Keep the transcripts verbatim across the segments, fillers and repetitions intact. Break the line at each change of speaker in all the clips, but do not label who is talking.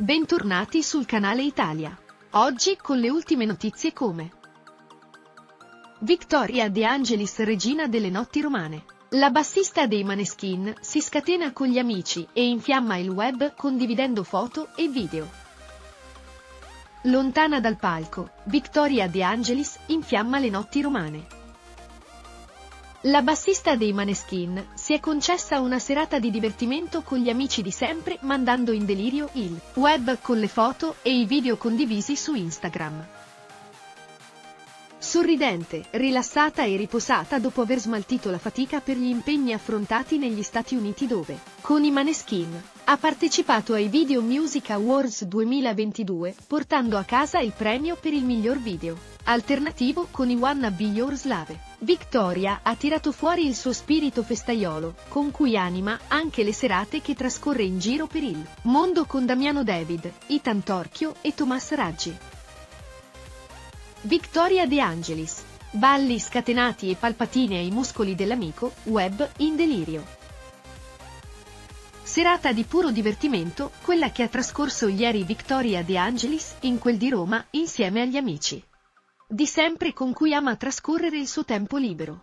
Bentornati sul canale Italia. Oggi con le ultime notizie come Victoria De Angelis, regina delle notti romane. La bassista dei Maneskin si scatena con gli amici e infiamma il web condividendo foto e video. Lontana dal palco, Victoria De Angelis infiamma le notti romane. La bassista dei Maneskin si è concessa una serata di divertimento con gli amici di sempre, mandando in delirio il web con le foto e i video condivisi su Instagram. Sorridente, rilassata e riposata dopo aver smaltito la fatica per gli impegni affrontati negli Stati Uniti dove, con i Maneskin, ha partecipato ai Video Music Awards duemilaventidue, portando a casa il premio per il miglior video alternativo con i Wanna Be Yours Love. Victoria ha tirato fuori il suo spirito festaiolo, con cui anima anche le serate che trascorre in giro per il mondo con Damiano David, Ethan Torchio e Tomas Raggi. Victoria De Angelis. Balli scatenati e palpatine ai muscoli dell'amico, web in delirio. Serata di puro divertimento, quella che ha trascorso ieri Victoria De Angelis in quel di Roma insieme agli amici di sempre con cui ama trascorrere il suo tempo libero.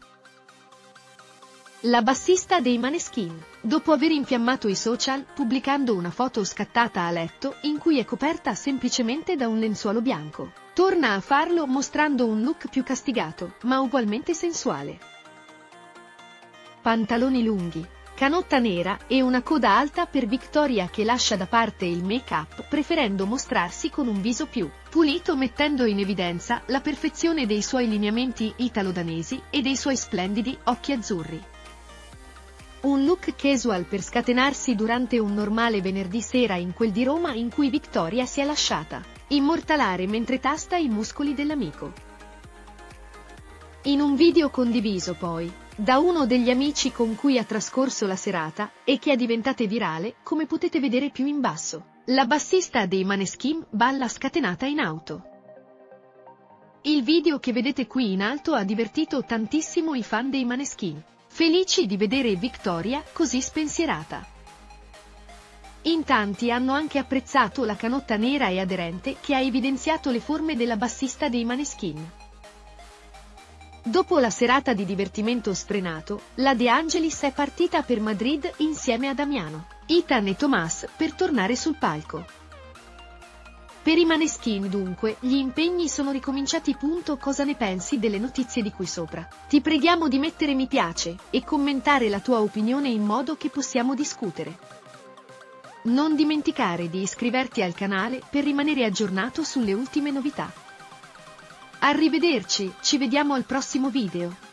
La bassista dei Maneskin, dopo aver infiammato i social pubblicando una foto scattata a letto in cui è coperta semplicemente da un lenzuolo bianco, torna a farlo mostrando un look più castigato, ma ugualmente sensuale. Pantaloni lunghi, canotta nera e una coda alta per Victoria che lascia da parte il make-up preferendo mostrarsi con un viso più pulito, mettendo in evidenza la perfezione dei suoi lineamenti italo-danesi e dei suoi splendidi occhi azzurri. Un look casual per scatenarsi durante un normale venerdì sera in quel di Roma in cui Victoria si è lasciata immortalare mentre tasta i muscoli dell'amico. In un video condiviso poi da uno degli amici con cui ha trascorso la serata e che è diventata virale, come potete vedere più in basso, la bassista dei Maneskin balla scatenata in auto. Il video che vedete qui in alto ha divertito tantissimo i fan dei Maneskin, felici di vedere Victoria così spensierata. In tanti hanno anche apprezzato la canotta nera e aderente che ha evidenziato le forme della bassista dei Maneskin. Dopo la serata di divertimento sfrenato, la De Angelis è partita per Madrid insieme a Damiano, Ethan e Tomas per tornare sul palco. Per i Maneskin dunque, gli impegni sono ricominciati. Punto. Cosa ne pensi delle notizie di qui sopra? Ti preghiamo di mettere mi piace e commentare la tua opinione in modo che possiamo discutere. Non dimenticare di iscriverti al canale per rimanere aggiornato sulle ultime novità. Arrivederci, ci vediamo al prossimo video.